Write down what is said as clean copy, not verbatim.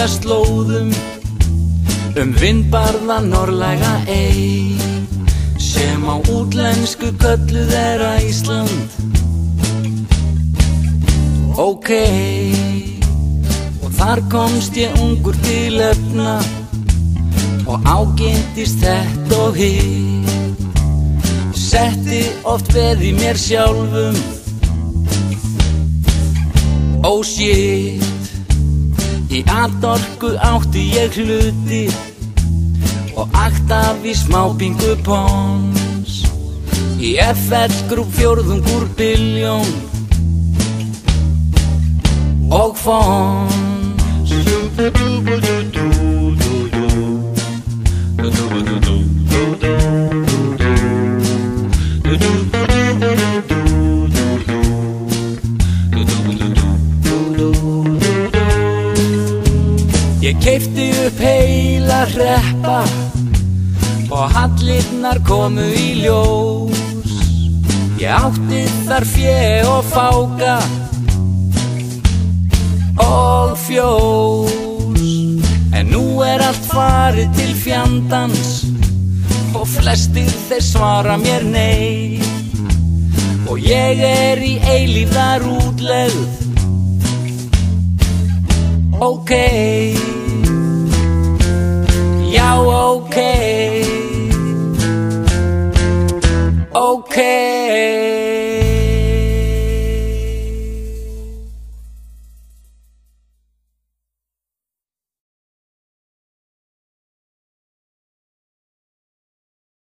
slóðum vindbarða norðlæga ey sem á útlensku kölluð Ísland. Ókei, og þar komst ég ungur til efna og ágæntist þetta og hitt. Setti oft veð í mér sjálfum. Oh shit, í atorku átti ég hluti og aktaf í smábingu pons. Í FL Group fjórðungur billjón og fons. Ég keypti upp heila hreppa og hallirnar komu í ljós. Ég átti þar fé og fáka og fjós, en nú allt farið til fjandans og flestir þeir svara mér nei, og ég í eilífðar útlegð. Ókei, já ókei, ókei.